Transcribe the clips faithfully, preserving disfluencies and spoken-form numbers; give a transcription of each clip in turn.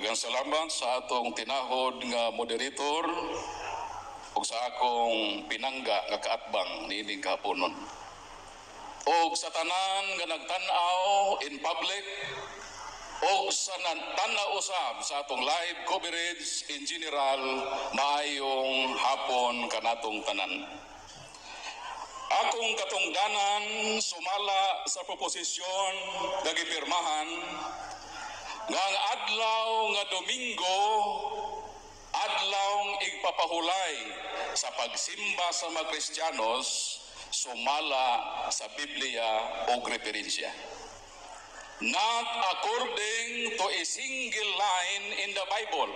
Daghang salamat sa atong tinahod nga moderator ug sa akong pinangga nga kaatbang niining kahaponon. Og sa tanan nga nagtan-aw in public og sa tan-aw usab sa atong live coverage in general, maayong hapon kanatong tanan. Akong katungdanan sumala sa proposisyon nga gipirmahan nga ang adlaw nga Domingo adlawng igpapahulay sa pagsimba sa mga Kristiyanos sumala sa Biblia o referensya. Not according to a single line in the Bible.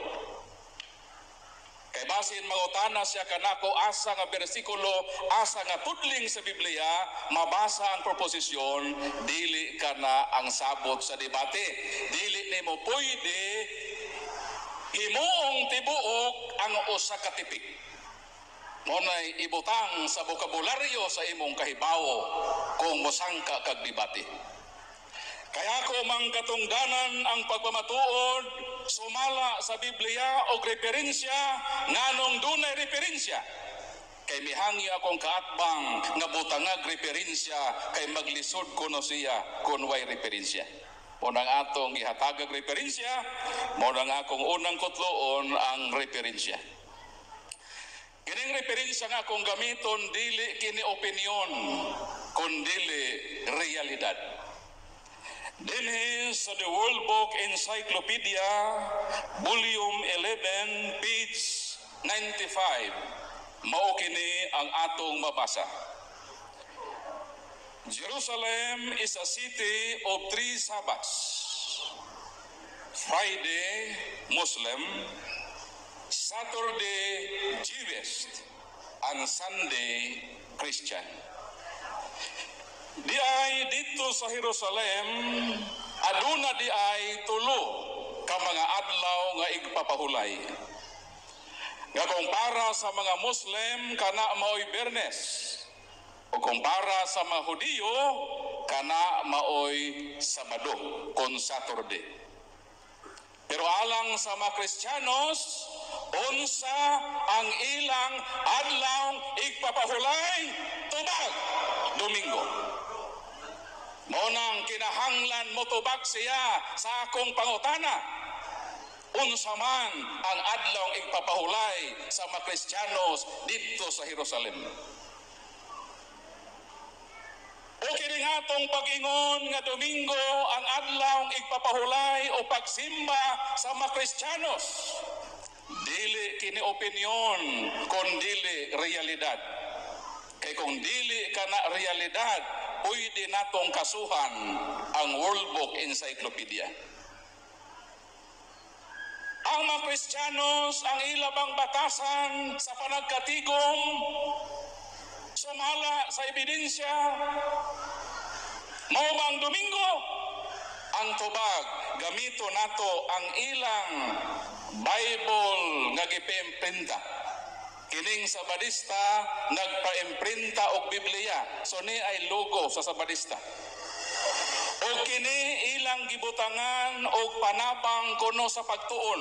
Kay basin mangutana siya kanako asa nga bersikulo, asa nga tudling sa Biblia, mabasa ang proposisyon, dili ka na ang sabot sa debate. Dili nimo pwede himuong tibuok ang usa ka tipik. Monay ibutang sa bokabularyo sa imong kahibawo kung mosangka kag debate. Kaya ko mang katungdanan ang pagpamatuod sumala sa Biblia o referensya nganong dunay referensya. Kay mihangi akong kaatbang nga butangag referensya kay maglisod kuno siya kun way referensya. Mo nang atong gihatagag referensya, mo nang akong unang kutloon ang referensya. Kining referensya nga akong gamiton dili kini opinion kundi realidad. Dinhi sa The World Book Encyclopedia, Volume eleven, page ninety-five, mao kini ang atong mabasa. Jerusalem is a city of three Sabbaths. Friday, Muslim; Saturday, Jewish; and Sunday, Christian. Di ay dito sa Jerusalem, aduna di ay tulo ka mga adlaw nga igpapahulay. Nga kumpara sa mga Muslim, kana maoy Bernes. O kumpara sa mga Hudiyo, kana maoy Sabado, kon Saturday. Pero alang sa mga Kristiyanos, unsa ang ilang adlaw igpapahulay? Tubag, Domingo. Monang kinahanglan motubag siya sa akong pangutana. Unsa man ang adlaw igpapahulay sa mga Kristiyanos dito sa Jerusalem. O kini atong pag-ingon nga Domingo ang adlaw igpapahulay o pagsimba sa mga Kristiyanos. Dili kini opinion kun dili realidad. Kay kung dili kana realidad, pwede natong kasuhan ang World Book Encyclopedia. Ang mga Kristiyanos ang ilabang batasan sa panagkatigom sumala sa ebidensya. Mao bang Domingo? Ang tubag, gamito nato ang ilang Bible nga gipiimprinta. Kining Sabadista nagpa-imprinta og Biblia, so ni ay logo sa Sabadista. O kini ilang gibutangan og panapang kuno sa pagtuon.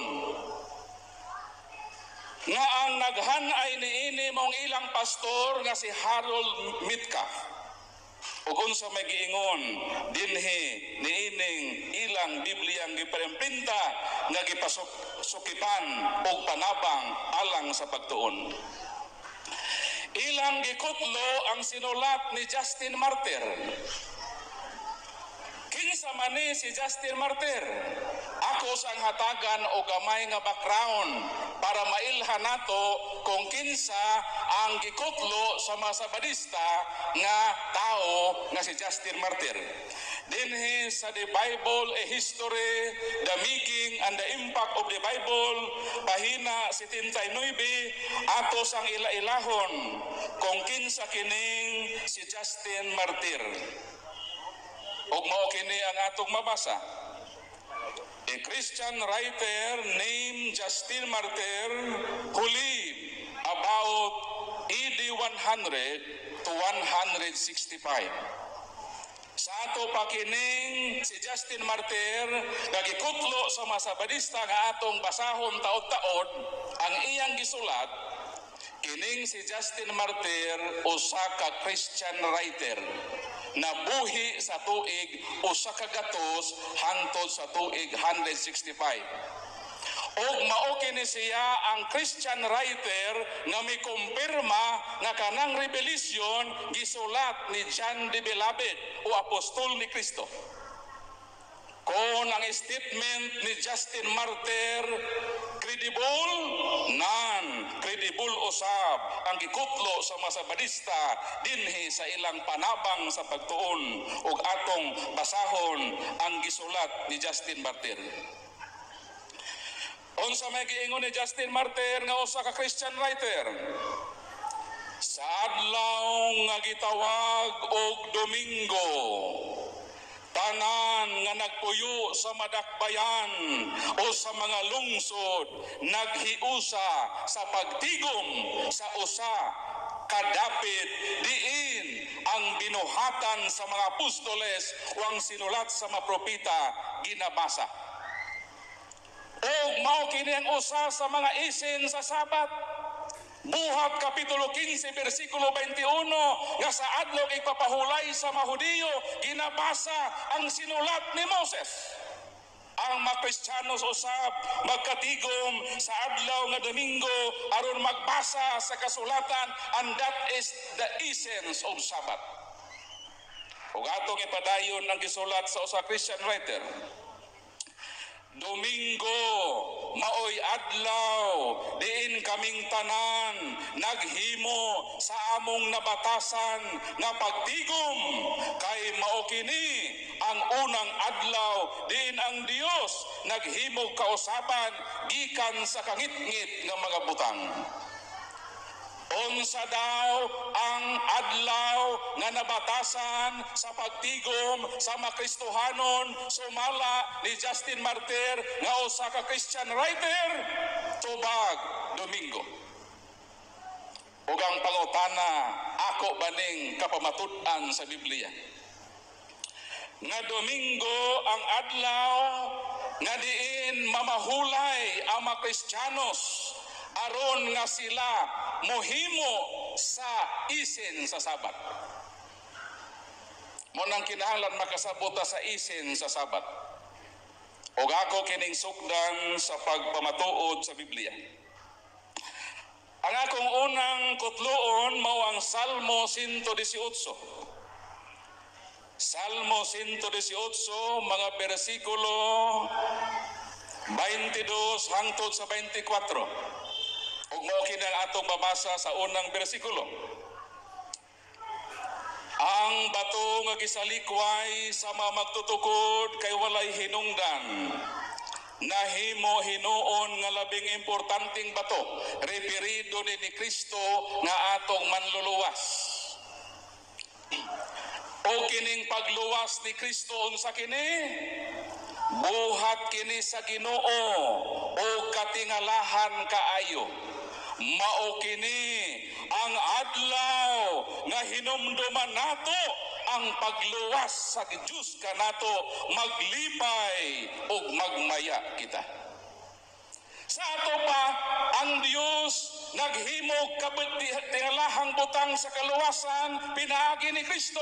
Nga ang naghanay niini mong ilang pastor nga si Harold Metcalf. Ug unsa may giingon dinhi niining ilang Biblia ang gipa-imprinta nga gipasukipan og panabang alang sa pagtuon. Ilang gikutlo ang sinulat ni Justin Martyr. Kinsa man ni si Justin Martyr? Ako sang hatagan o gamay nga background para mailhan nato kung kinsa ang gikutlo sa mga Sabadista nga tao nga si Justin Martyr. Dinhi sa The Bible, a History, the Making and the Impact of the Bible, pahina seventy-nine, atos ang ila-ilahon kung kinsa kining si Justin Martyr. Ug mao kini ang atong mabasa. A Christian writer named Justin Martyr who lived about A D one hundred to one sixty-five. Sa ato pa kining si Justin Martir nagikutlo sa Masabadista nga atong basahon taod-taod ang iyang gisulat. Kining si Justin Martir usa ka Christian writer na buhi sa tuig usa ka gatos hangtod sa tuig one sixty-five. Og mao kini siya ang Christian writer nga may kumpirma nga kanang revelasyon gisulat ni John the Beloved o apostol ni Kristo. Kung ang statement ni Justin Martir credible, non-credible usab ang gikutlo sa Masabadista dinhi sa ilang panabang sa pagtuon ug atong basahon ang gisulat ni Justin Martir. Unsa may giingon ni Justin Martir nga usa ka Christian writer? Sa adlaw nga gitawag og Domingo, tanan nga nagpuyo sa madakbayan o sa mga lungsod naghiusa sa pagtigom sa usa kadapit diin ang binuhatan sa mga apostoles o ang sinulat sa mga propeta ginabasa. O mao kini ang usa sa mga isin sa Sabat. Buhat kapitulo fifteen bersikulo twenty-one nga sa adlaw ipapahulay sa mga Hudiyo ginabasa ang sinulat ni Moses. Ang mga Kristiyanos usab magkatigom sa adlaw nga Domingo aron magbasa sa kasulatan, and that is the essence of Sabbath. Ug atong ipadayon ang gisulat sa usa Christian writer. Domingo maoy adlaw diin kaming tanan naghimo sa among nabatasan nga pagtigom kay mao kini ang unang adlaw diin ang Dios naghimo kausaban gikan sa kangitngit nga mga butang. Unsa daw ang adlaw nga nabatasan sa pagtigom sa mga Kristohanon sumala ni Justin Martir nga usa ka Christian writer? Tubag Domingo. Ug ang pangutana, ako baning kapamatud-an sa Biblia nga Domingo ang adlaw nga diin mamahulay ang mga Kristiyanos aron nga sila mohimo sa isin sa Sabat. Mo nang kinahanglan makasabota sa isin sa Sabat. Og ako kining sukdan sa pagpamatuod sa Biblia. Ang akong unang kutloon mao ang Salmo one eighteen. Salmo one eighteen, mga bersikulo twenty-two hangtod sa twenty-four. Ug mao kini ang atong babasa sa unang bersikulo. Ang bato nga gisalikway sa mga magtutukod kay walay hinungdan. Nahimo hinuon nga labing importanteng bato, referido ni ni Kristo nga atong manluluwas. O kining pagluwas ni Kristo unsa kini? Buhat kini sa Ginoo o katingalahan kaayo. Mao kini ang adlaw nga hinumduman nato ang pagluwas sa Dios kanato maglipay ug magmaya kita. Sa ato pa ang Dios naghimog katingalahang butang sa kaluwasan pinaagi ni Kristo.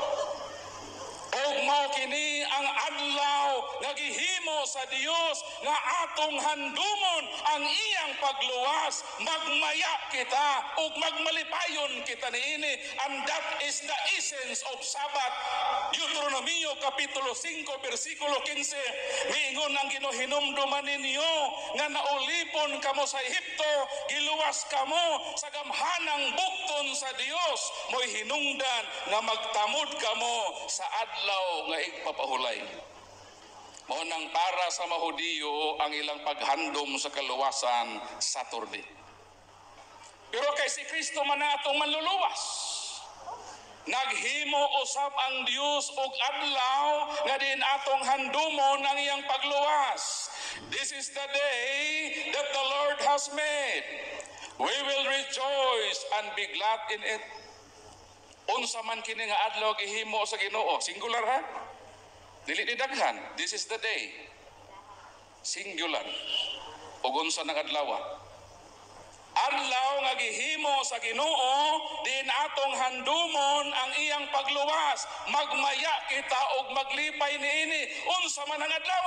Og mao kini ang adlaw nagihimo sa Dios nga atong handumon ang iyang pagluwas, magmaya kita ug magmalipayon kita niini, and that is the essence of Sabbath. Deuteronomio kapitulo five bersikulo fifteen, miingon ang Ginoo, hinumduman ninyo nga naulipon kamo sa Ehipto, giluwas kamo sa gamhanang bukton sa Dios, mo'y hinungdan nga magtamod kamo sa adlaw nga igpapahulay. Mao nang para sa mga Hudiyo ang ilang paghandom sa kaluwasan Saturday. Pero kay si Kristo man atong manluluwas, naghimo usab ang Dios og adlaw nga din atong handumon ang iyang pagluwas. This is the day that the Lord has made. We will rejoice and be glad in it. Unsa man kini nga adlaw gihimo sa Ginoo, singular ha? Dili ni daghan. This is the day. Singular. Ug unsa nang adlaw? Adlaw nga gihimo sa Ginoo, din atong handumon ang iyang pagluwas. Magmaya kita og maglipay niini. Unsa man ang adlaw?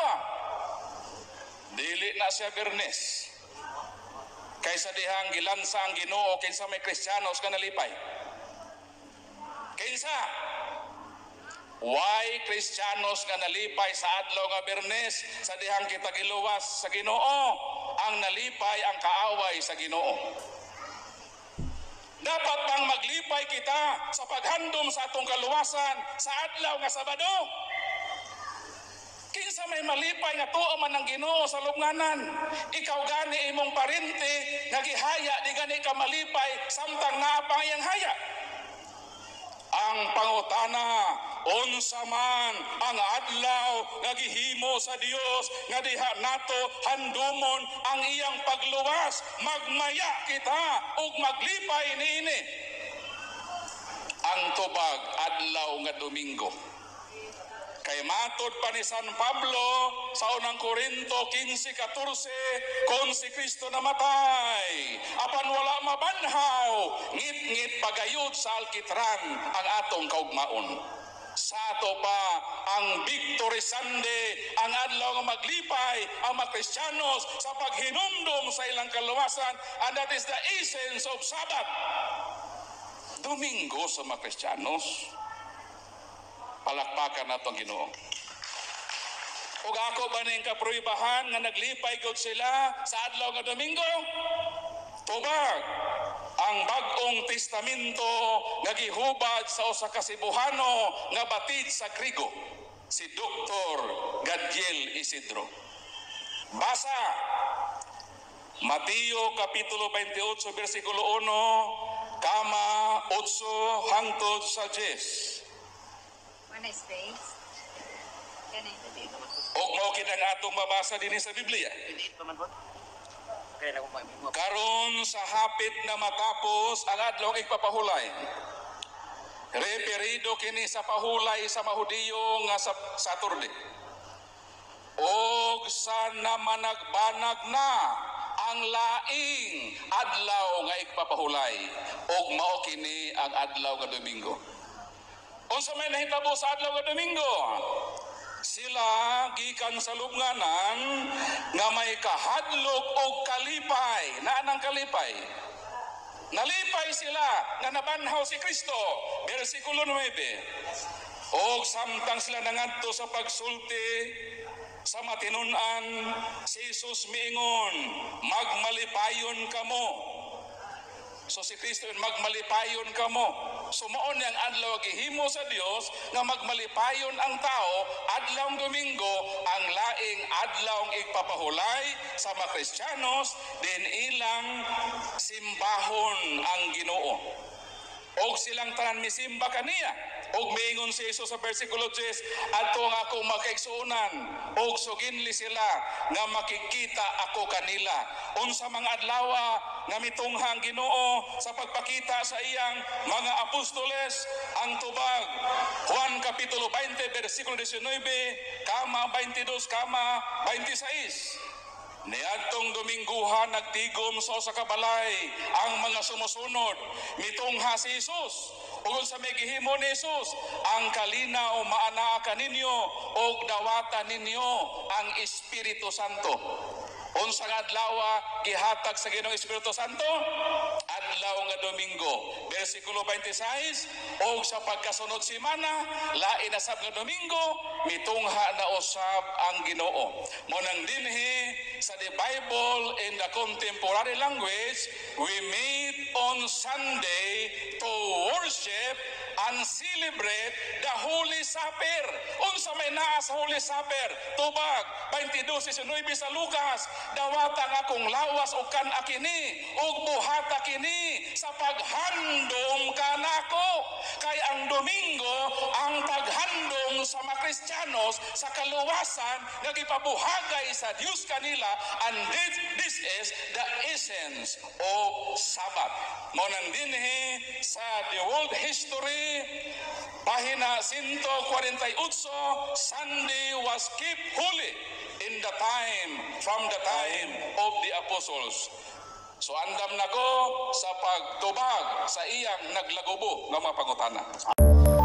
Dili na siya Bernes. Kaysa dihang gilansa ang Ginoo kinsa may Kristiyanos nga nalipay. Kinsa? Why Kristiyanos nga nalipay sa adlaw nga Bernes sa dihang kita giluwas sa Ginoo? Ang nalipay ang kaaway sa Ginoo. Dapat bang maglipay kita sa paghandom sa atong kaluwasan sa adlaw nga Sabado? Kinsa may malipay nga tuo man ng Ginoo sa lubnganan? Ikaw gani imong parente nga gihaya di gani ka malipay samtang naa pa iyang haya. Ang pangutana, unsa man ang adlaw nga gihimo sa Dios nga diha nato handumon ang iyang pagluwas, magmaya kita ug maglipay niini. Ang tubag adlaw nga Domingo. Kay matod pa ni San Pablo sa unang Korinto fifteen fourteen, kung si Kristo namatay, apan wala mabanhaw, ngit-ngit pagayod sa alkitran ang atong kaugmaon. Sa ato pa ang Victory Sunday, ang adlaw nga maglipay ang mga Kristiyanos sa paghinumdum sa ilang kaluwasan, and that is the essence of Sabbath. Domingo sa mga Kristiyanos. Palakpakan nato ang Ginoo. Ug ako ba ning kaproybahan nga naglipay gud sila sa adlaw nga Domingo? Tubag ang bag-ong testamento nga gihubad sa usa ka Cebuano nga batid sa Grigo, si Doktor Gadiel Isidro. Basa Mateo kapitulo twenty-eight bersikulo one kama eight hangtod sa ten. Ano space? Ganun. Og mao kinang atong mabasa dinhi sa Biblia. Karon sa hapit na matapos ang adlaw igpapahulay. Referido kini sa pahulay sa Mahudiyo nga sa Saturday. Og sa namanagbanag na ang laing adlaw nga igpapahulay. Og mao kini ang adlaw nga Domingo. Unsa may nahitabo sa adlaw nga Domingo? Sila gikan sa lubnganan nga may kahadlok og kalipay. Naanang kalipay? Nalipay sila nga nabanhaw si Kristo. Bersikulo nine. Og samtang sila nangadto sa pagsulti sa matinun-an, si Jesus miingon, magmalipayon kamo. So si Kristo magmalipayon kamo. Sumoon ang adlaw gihimo sa Dios nga magmalipayon ang tao adlaw Domingo, ang laing adlaw igpapahulay sa mga Kristiyanos din ilang simbahon ang Ginoo. Og silang tanan misimba kaniya. Og miingon si Jesus sa versikulo ten, ato nga ako makaigsuonan og suginli sila nga makikita ako kanila. Unsa mga adlawa nga mitunghang Ginoo sa pagpakita sa iyang mga apostoles ang tubag. Juan kapitulo twenty bersikulo nineteen kama twenty-two kama twenty-six. Niadtong Dominguhan nagtigom sa usa ka balay ang mga sumusunod mitungha si Jesus. Ug sa may gihimo ni Jesus, ang kalinaw maanaa kaninyo og dawatan ninyo ang Espiritu Santo. Unsa nga adlaw gihatag sa Ginoong Espiritu Santo? Adlaw nga Domingo. Bersikulo twenty-six, og sa pagkasunod semana, lain na sab nga Domingo, mitungha na usab ang Ginoo. Mo nang dinhi sa the Bible in the contemporary language, we meet on Sunday to worship and celebrate the Holy Supper. Unsa may naa sa Holy Supper? Tubag twenty-two nineteen sa Lucas, dawata nga kung lawas o kan akini ug buhata kini sa paghandom kanako. Kay ang Domingo ang paghandom sa mga Kristiyanos sa kaluwasan nga gipabuhagay sa Dios kanila, and this, this is the essence of Sabbath. Mo nang dinhi sa the world history, pahina one forty-eight, Sunday was kept holy in the time, from the time of the apostles. So andam na ko sa pagtubag sa iyang naglagubo ng mga pangutana.